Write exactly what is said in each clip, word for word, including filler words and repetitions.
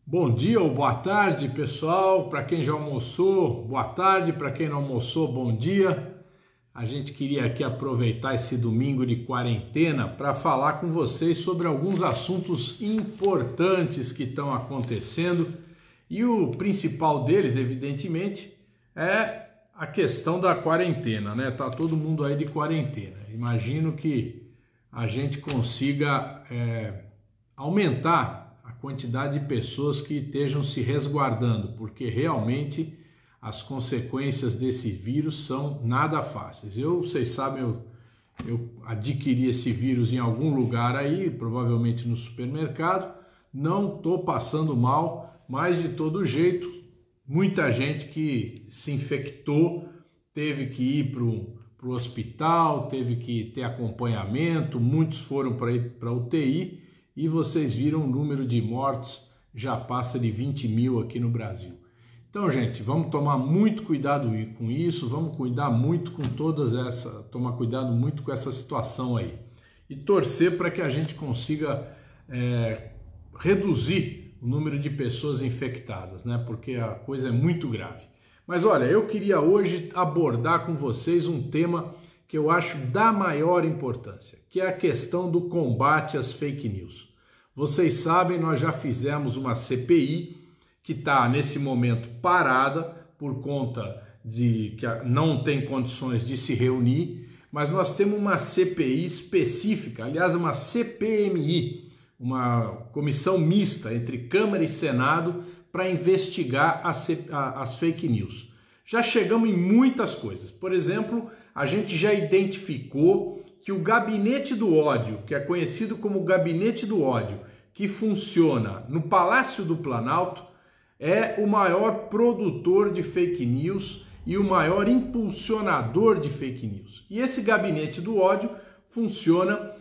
Bom dia ou boa tarde, pessoal. Para quem já almoçou, boa tarde. Para quem não almoçou, bom dia. A gente queria aqui aproveitar esse domingo de quarentena para falar com vocês sobre alguns assuntos importantes que estão acontecendo. E o principal deles, evidentemente, é a questão da quarentena, né? Tá todo mundo aí de quarentena. Imagino que a gente consiga é, aumentar a quantidade de pessoas que estejam se resguardando, porque realmente as consequências desse vírus são nada fáceis. Eu, vocês sabem, eu, eu adquiri esse vírus em algum lugar aí, provavelmente no supermercado, não estou passando mal, mas de todo jeito, muita gente que se infectou teve que ir para o hospital, teve que ter acompanhamento, muitos foram para a U T I, e vocês viram o número de mortos já passa de vinte mil aqui no Brasil. Então, gente, vamos tomar muito cuidado com isso, vamos cuidar muito com todas essa, tomar cuidado muito com essa situação aí. E torcer para que a gente consiga é, reduzir o número de pessoas infectadas, né? Porque a coisa é muito grave. Mas olha, eu queria hoje abordar com vocês um tema que eu acho da maior importância, que é a questão do combate às fake news. Vocês sabem, nós já fizemos uma C P I que está nesse momento parada por conta de que não tem condições de se reunir, mas nós temos uma C P I específica, aliás, uma C P M I, uma comissão mista entre Câmara e Senado para investigar as, as fake news. Já chegamos em muitas coisas. Por exemplo, a gente já identificou que o Gabinete do Ódio, que é conhecido como Gabinete do Ódio, que funciona no Palácio do Planalto, é o maior produtor de fake news e o maior impulsionador de fake news. E esse Gabinete do Ódio funciona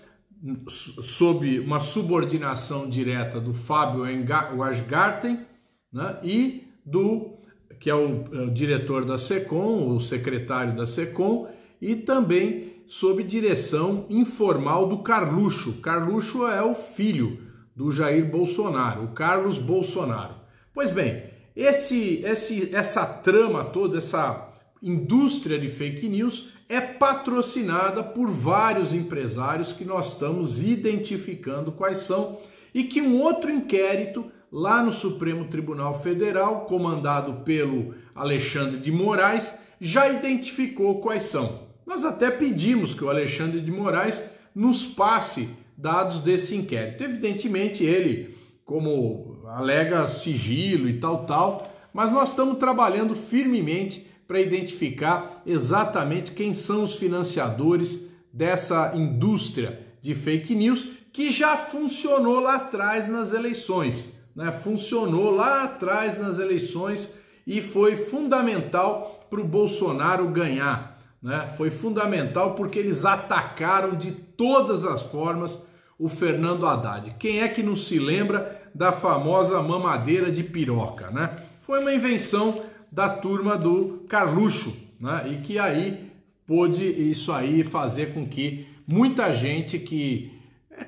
sob uma subordinação direta do Fábio Wajgarten, né, e do que é o, o diretor da SECOM, o secretário da SECOM, e também sob direção informal do Carluxo. Carluxo é o filho do Jair Bolsonaro, o Carlos Bolsonaro. Pois bem, esse, esse, essa trama toda, essa indústria de fake news é patrocinada por vários empresários que nós estamos identificando quais são e que um outro inquérito lá no Supremo Tribunal Federal, comandado pelo Alexandre de Moraes, já identificou quais são. Nós até pedimos que o Alexandre de Moraes nos passe dados desse inquérito. Evidentemente ele, como alega sigilo e tal, tal, mas nós estamos trabalhando firmemente para identificar exatamente quem são os financiadores dessa indústria de fake news que já funcionou lá atrás nas eleições. Né, funcionou lá atrás nas eleições e foi fundamental para o Bolsonaro ganhar. Né? Foi fundamental porque eles atacaram de todas as formas o Fernando Haddad. Quem é que não se lembra da famosa mamadeira de piroca? Né? Foi uma invenção da turma do Carluxo, né? E que aí pôde isso aí fazer com que muita gente que é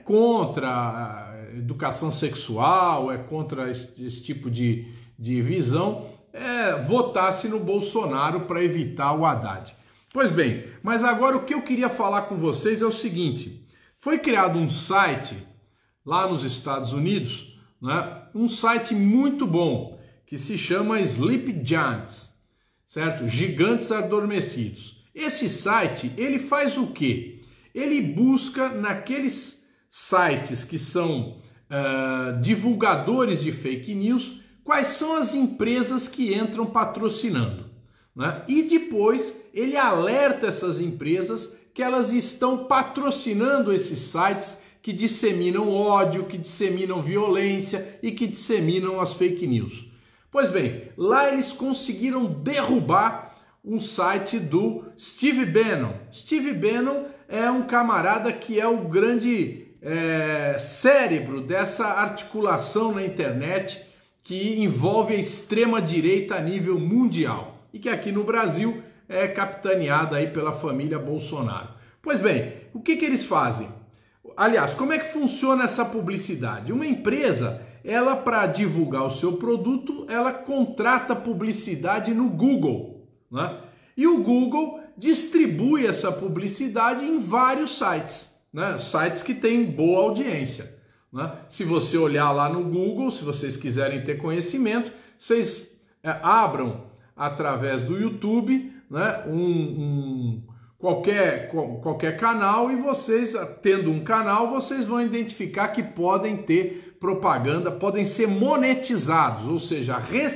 contra educação sexual, é contra esse, esse tipo de, de visão, é, votasse no Bolsonaro para evitar o Haddad. Pois bem, mas agora o que eu queria falar com vocês é o seguinte, foi criado um site lá nos Estados Unidos, né, um site muito bom, que se chama Sleep Giants, certo? Gigantes Adormecidos. Esse site, ele faz o quê? Ele busca naqueles sites que são uh, divulgadores de fake news, quais são as empresas que entram patrocinando, né? E depois ele alerta essas empresas que elas estão patrocinando esses sites que disseminam ódio, que disseminam violência e que disseminam as fake news. Pois bem, lá eles conseguiram derrubar um site do Steve Bannon. Steve Bannon é um camarada que é o grande É, cérebro dessa articulação na internet que envolve a extrema-direita a nível mundial e que aqui no Brasil é capitaneada aí pela família Bolsonaro. Pois bem, o que, que eles fazem? Aliás, como é que funciona essa publicidade? Uma empresa, ela para divulgar o seu produto, ela contrata publicidade no Google, né? E o Google distribui essa publicidade em vários sites, né? Sites que têm boa audiência, né? Se você olhar lá no Google, se vocês quiserem ter conhecimento, vocês é, abram através do YouTube, né, um, um, qualquer, qualquer canal, e vocês, tendo um canal, vocês vão identificar que podem ter propaganda, podem ser monetizados, ou seja,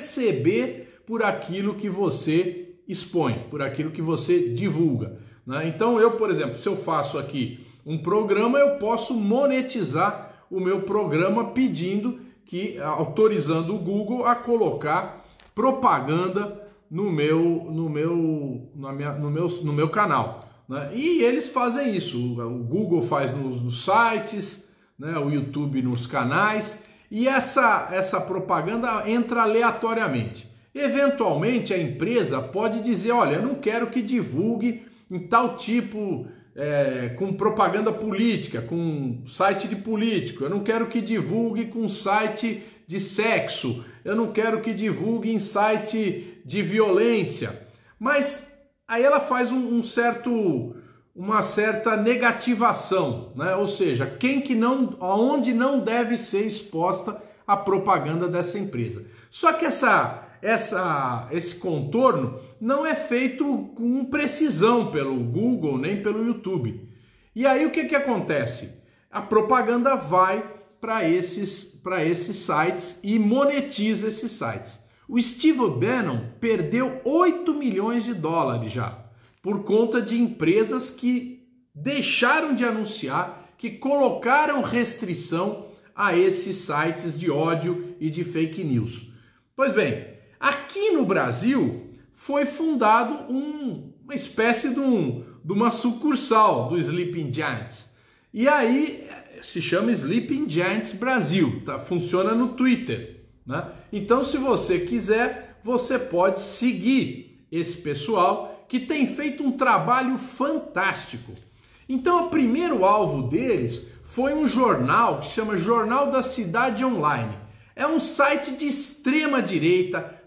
receber por aquilo que você expõe, por aquilo que você divulga, né? Então eu, por exemplo, se eu faço aqui um programa, eu posso monetizar o meu programa pedindo que, autorizando o Google a colocar propaganda no meu, no meu, na minha, no meu, no meu canal, né? E eles fazem isso, o Google faz nos, nos sites, né? O YouTube nos canais, e essa, essa propaganda entra aleatoriamente. Eventualmente a empresa pode dizer, olha, eu não quero que divulgue em tal tipo, é, com propaganda política, com site de político, eu não quero que divulgue com site de sexo, eu não quero que divulgue em site de violência, mas aí ela faz um, um certo, uma certa negativação, né? Ou seja, quem que não, aonde não deve ser exposta a propaganda dessa empresa. Só que essa, essa, esse contorno não é feito com precisão pelo Google nem pelo YouTube. E aí o que que acontece? A propaganda vai para esses, para esses sites e monetiza esses sites. O Steve Bannon perdeu oito milhões de dólares já, por conta de empresas que deixaram de anunciar, que colocaram restrição a esses sites de ódio e de fake news. Pois bem, aqui no Brasil foi fundado um, uma espécie de, um, de uma sucursal do Sleeping Giants. E aí se chama Sleeping Giants Brasil, tá? Funciona no Twitter, né? Então, se você quiser, você pode seguir esse pessoal que tem feito um trabalho fantástico. Então, o primeiro alvo deles foi um jornal que chama Jornal da Cidade Online. É um site de extrema direita,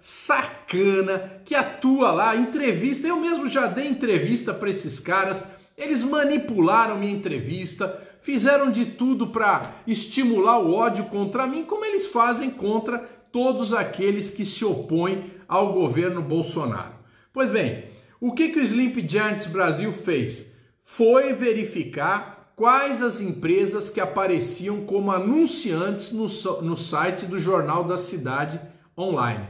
sacana, que atua lá, entrevista. Eu mesmo já dei entrevista para esses caras. Eles manipularam minha entrevista, fizeram de tudo para estimular o ódio contra mim, como eles fazem contra todos aqueles que se opõem ao governo Bolsonaro. Pois bem, o que, que o Sleeping Giants Brasil fez? Foi verificar quais as empresas que apareciam como anunciantes no, no site do Jornal da Cidade Online.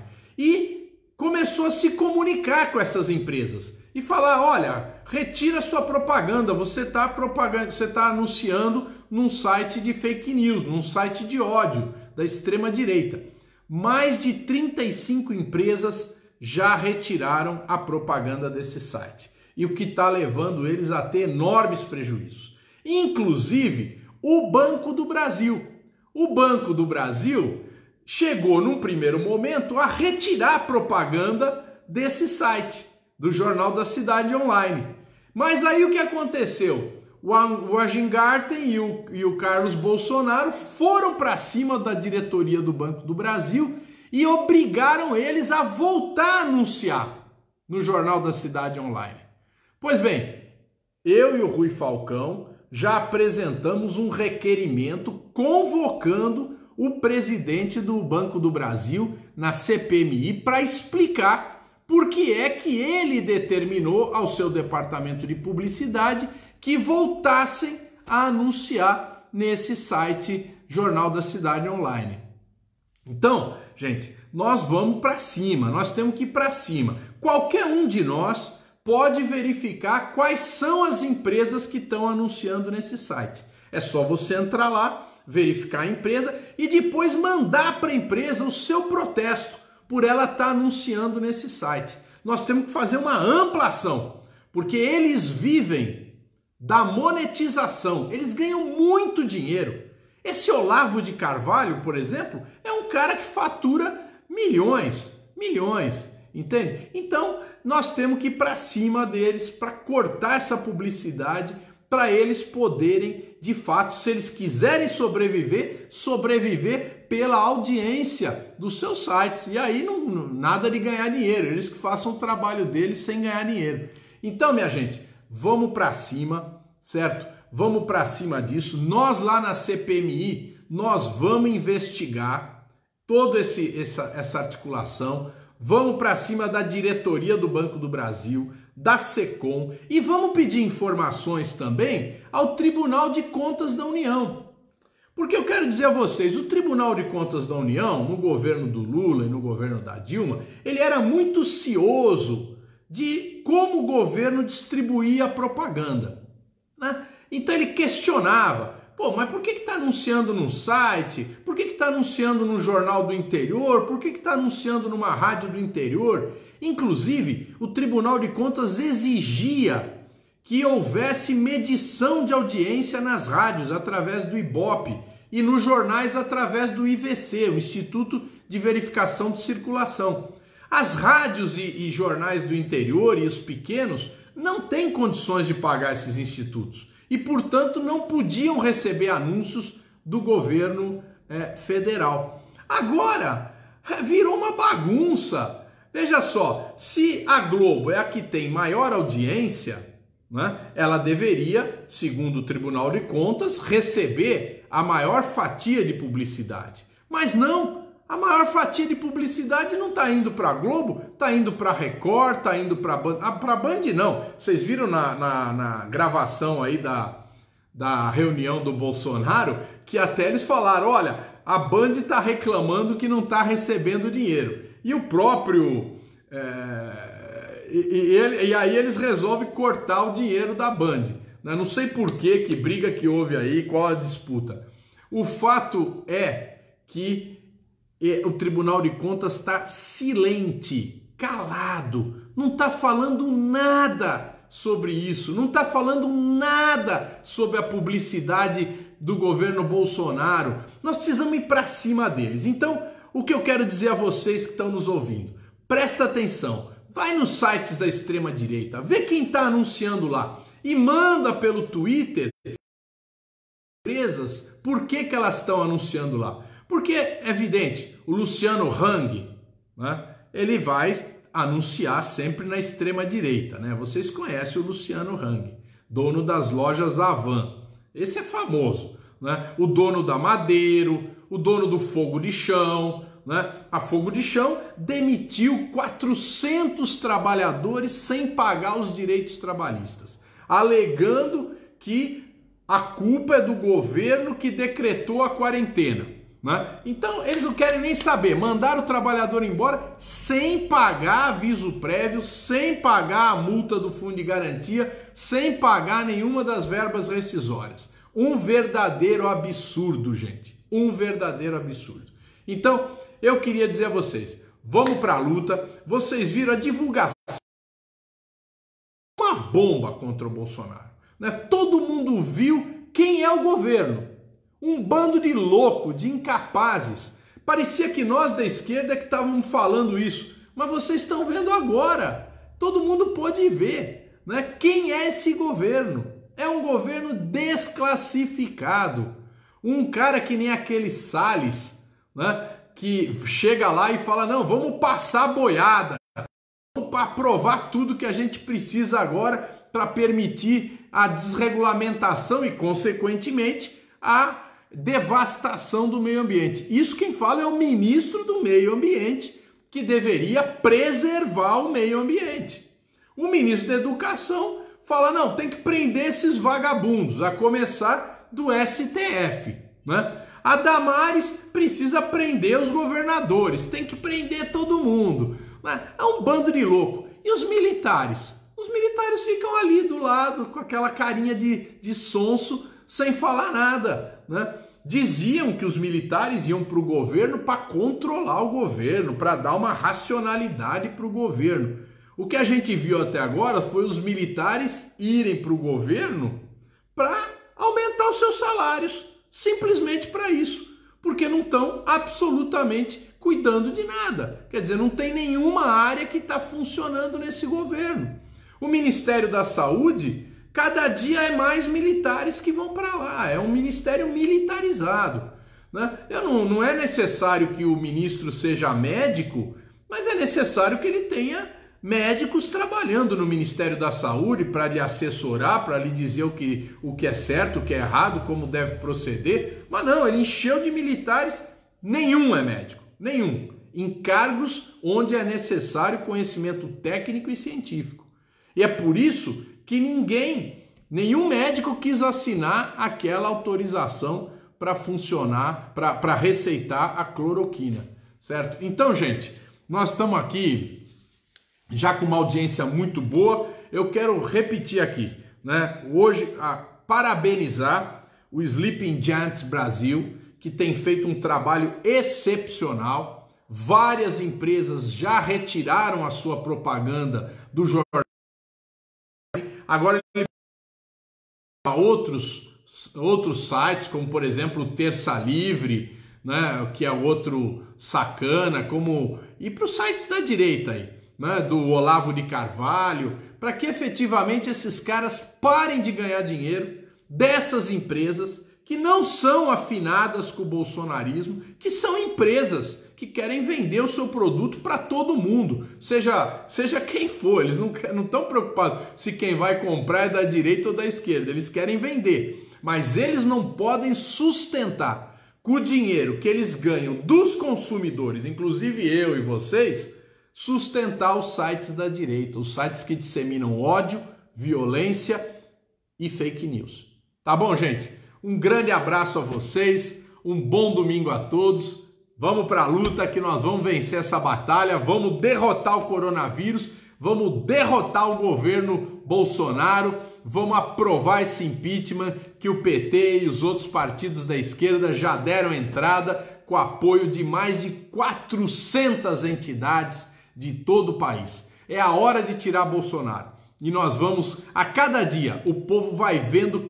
E começou a se comunicar com essas empresas e falar, olha, retira sua propaganda, você está propaganda, você está anunciando num site de fake news, num site de ódio da extrema direita. Mais de trinta e cinco empresas já retiraram a propaganda desse site, e o que está levando eles a ter enormes prejuízos. Inclusive o Banco do Brasil. O Banco do Brasil chegou num primeiro momento a retirar a propaganda desse site, do Jornal da Cidade Online. Mas aí o que aconteceu? O Weingarten e o, e o Carlos Bolsonaro foram para cima da diretoria do Banco do Brasil e obrigaram eles a voltar a anunciar no Jornal da Cidade Online. Pois bem, eu e o Rui Falcão já apresentamos um requerimento convocando o presidente do Banco do Brasil na C P M I para explicar por que é que ele determinou ao seu departamento de publicidade que voltassem a anunciar nesse site Jornal da Cidade Online. Então, gente, nós vamos para cima, nós temos que ir para cima. Qualquer um de nós pode verificar quais são as empresas que estão anunciando nesse site. É só você entrar lá, verificar a empresa e depois mandar para a empresa o seu protesto por ela estar anunciando nesse site. Nós temos que fazer uma ampla ação, porque eles vivem da monetização, eles ganham muito dinheiro. Esse Olavo de Carvalho, por exemplo, é um cara que fatura milhões, milhões, entende? Então, nós temos que ir para cima deles para cortar essa publicidade, para eles poderem de fato, se eles quiserem sobreviver, sobreviver pela audiência dos seus sites. E aí não, não, nada de ganhar dinheiro, eles que façam o trabalho deles sem ganhar dinheiro. Então, minha gente, vamos para cima, certo? Vamos para cima disso. Nós lá na C P M I, nós vamos investigar toda esse, essa, essa articulação, vamos para cima da diretoria do Banco do Brasil, da SECOM, e vamos pedir informações também ao Tribunal de Contas da União. Porque eu quero dizer a vocês, o Tribunal de Contas da União, no governo do Lula e no governo da Dilma, ele era muito cioso de como o governo distribuía a propaganda, né? Então ele questionava, pô, mas por que está anunciando num site? Por que está anunciando no jornal do interior? Por que está anunciando numa rádio do interior? Inclusive, o Tribunal de Contas exigia que houvesse medição de audiência nas rádios através do Ibope e nos jornais através do I V C, o Instituto de Verificação de Circulação. As rádios e, e jornais do interior e os pequenos não têm condições de pagar esses institutos e, portanto, não podiam receber anúncios do governo é, federal. Agora, virou uma bagunça. Veja só, se a Globo é a que tem maior audiência, né, ela deveria, segundo o Tribunal de Contas, receber a maior fatia de publicidade. Mas não, a maior fatia de publicidade não está indo para a Globo, está indo para a Record, está indo para a Band. Ah, para a Band não, vocês viram na, na, na gravação aí da, da reunião do Bolsonaro, que até eles falaram, olha, a Band está reclamando que não está recebendo dinheiro. E o próprio... É, e, e, ele, e aí eles resolvem cortar o dinheiro da Band. Né? Não sei por que, que briga que houve aí, qual a disputa. O fato é que o Tribunal de Contas está silente, calado, não está falando nada sobre isso, não está falando nada sobre a publicidade do governo Bolsonaro. Nós precisamos ir para cima deles. Então, o que eu quero dizer a vocês que estão nos ouvindo, presta atenção, vai nos sites da extrema-direita, vê quem está anunciando lá e manda pelo Twitter empresas, por que, que elas estão anunciando lá. Porque é evidente, o Luciano Hang, né, ele vai anunciar sempre na extrema-direita, né? Vocês conhecem o Luciano Hang, dono das lojas Avan. Esse é famoso, né? O dono da Madeiro, o dono do Fogo de Chão, né? A Fogo de Chão demitiu quatrocentos trabalhadores sem pagar os direitos trabalhistas, alegando que a culpa é do governo que decretou a quarentena. Né? Então eles não querem nem saber, mandaram o trabalhador embora sem pagar aviso prévio, sem pagar a multa do fundo de garantia, sem pagar nenhuma das verbas rescisórias. Um verdadeiro absurdo, gente, um verdadeiro absurdo. Então eu queria dizer a vocês, vamos para a luta. Vocês viram a divulgação, uma bomba contra o Bolsonaro, né? Todo mundo viu quem é o governo. Um bando de louco, de incapazes. Parecia que nós da esquerda que estávamos falando isso, mas vocês estão vendo agora. Todo mundo pode ver, né? Quem é esse governo? É um governo desclassificado. Um cara que nem aquele Salles, né? Que chega lá e fala, não, vamos passar a boiada. Vamos aprovar tudo que a gente precisa agora para permitir a desregulamentação e, consequentemente, a devastação do meio ambiente. Isso quem fala é o ministro do meio ambiente, que deveria preservar o meio ambiente. O ministro da educação fala, não, tem que prender esses vagabundos, a começar do S T F, né? A Damares precisa prender os governadores, tem que prender todo mundo, né? É um bando de louco. E os militares? Os militares ficam ali do lado com aquela carinha de, de sonso, sem falar nada, né? Diziam que os militares iam para o governo para controlar o governo, para dar uma racionalidade para o governo. O que a gente viu até agora foi os militares irem para o governo para aumentar os seus salários, simplesmente para isso, porque não estão absolutamente cuidando de nada. Quer dizer, não tem nenhuma área que está funcionando nesse governo. O Ministério da Saúde Cada dia é mais militares que vão para lá, é um ministério militarizado, né? Eu não, não é necessário que o ministro seja médico, mas é necessário que ele tenha médicos trabalhando no Ministério da Saúde para lhe assessorar, para lhe dizer o que, o que é certo, o que é errado, como deve proceder. Mas não, ele encheu de militares, nenhum é médico, nenhum. Em cargos onde é necessário conhecimento técnico e científico. E é por isso que ninguém, nenhum médico quis assinar aquela autorização para funcionar, para receitar a cloroquina, certo? Então, gente, nós estamos aqui já com uma audiência muito boa. Eu quero repetir aqui, né? Hoje, a parabenizar o Sleeping Giants Brasil, que tem feito um trabalho excepcional. Várias empresas já retiraram a sua propaganda do jornal. Agora ele outros outros sites, como por exemplo o Terça Livre, né, que é outro sacana, como e para os sites da direita aí, né, do Olavo de Carvalho, para que efetivamente esses caras parem de ganhar dinheiro dessas empresas que não são afinadas com o bolsonarismo, que são empresas que querem vender o seu produto para todo mundo, seja, seja quem for. Eles não estão preocupados se quem vai comprar é da direita ou da esquerda, eles querem vender, mas eles não podem sustentar com o dinheiro que eles ganham dos consumidores, inclusive eu e vocês, sustentar os sites da direita, os sites que disseminam ódio, violência e fake news. Tá bom, gente? Um grande abraço a vocês, um bom domingo a todos. Vamos para a luta que nós vamos vencer essa batalha, vamos derrotar o coronavírus, vamos derrotar o governo Bolsonaro, vamos aprovar esse impeachment que o P T e os outros partidos da esquerda já deram entrada com apoio de mais de quatrocentas entidades de todo o país. É a hora de tirar Bolsonaro. E nós vamos, a cada dia, o povo vai vendo,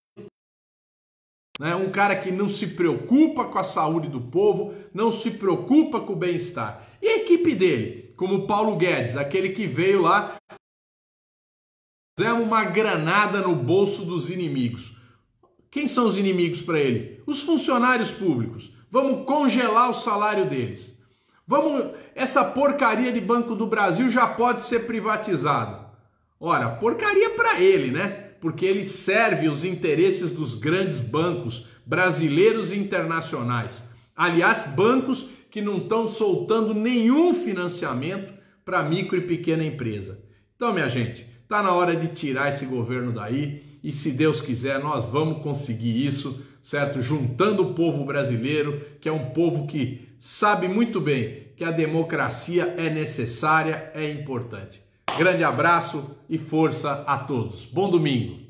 né, um cara que não se preocupa com a saúde do povo, não se preocupa com o bem-estar. E a equipe dele, como o Paulo Guedes, aquele que veio lá, fizemos uma granada no bolso dos inimigos. Quem são os inimigos para ele? Os funcionários públicos. Vamos congelar o salário deles. Vamos, essa porcaria de Banco do Brasil já pode ser privatizado. Ora, porcaria para ele, né? Porque ele serve os interesses dos grandes bancos brasileiros e internacionais. Aliás, bancos que não estão soltando nenhum financiamento para micro e pequena empresa. Então, minha gente, está na hora de tirar esse governo daí e, se Deus quiser, nós vamos conseguir isso, certo? Juntando o povo brasileiro, que é um povo que sabe muito bem que a democracia é necessária, é importante. Grande abraço e força a todos. Bom domingo.